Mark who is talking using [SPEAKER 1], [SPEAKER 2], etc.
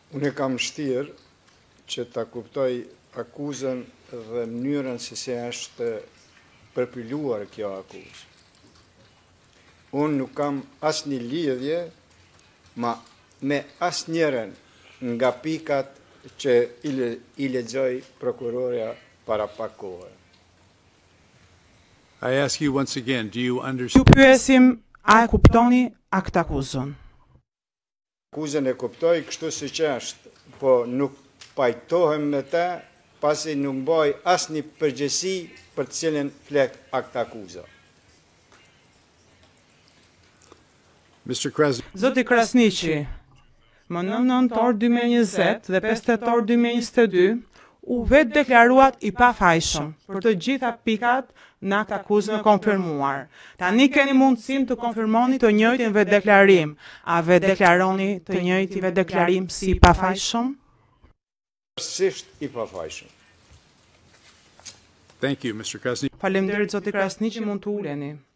[SPEAKER 1] Unë kam shtirë që ta kuptoj akuzën dhe mënyrën se si është përpiluar kjo akuzë. Unë nuk kam asnjë lidhje me asnjërin nga pikat që i lexoi prokurorja para pak kohë.
[SPEAKER 2] I ask you once again, do you
[SPEAKER 3] Ju
[SPEAKER 2] understand?
[SPEAKER 3] pyesim, a e kuptoni akt akuzën?
[SPEAKER 1] Akuzën e kuptoj kështu siç është, po nuk pajtohem me të pasi nuk mbaj asnjë përgjegjësi për të cilën flet akt akuza.
[SPEAKER 2] Mr. Krasniqi,
[SPEAKER 3] Zoti Krasniqi, më 9 nëntor 2020 dhe 5 tetor 2022 u vetë deklaruat i pafajshëm për të gjitha pikat në akt akuzën e konfirmuar. Tani keni mundësim të konfirmoni të njëjtin vetë deklarim. A vetë deklaroni të njëjtin vetë deklarim si i pafajshëm?
[SPEAKER 1] Përsisht i pafajshëm.
[SPEAKER 2] thank you, Mr. Krasniqi.
[SPEAKER 3] Faleminderit zoti Krasniqi, mund të uleni.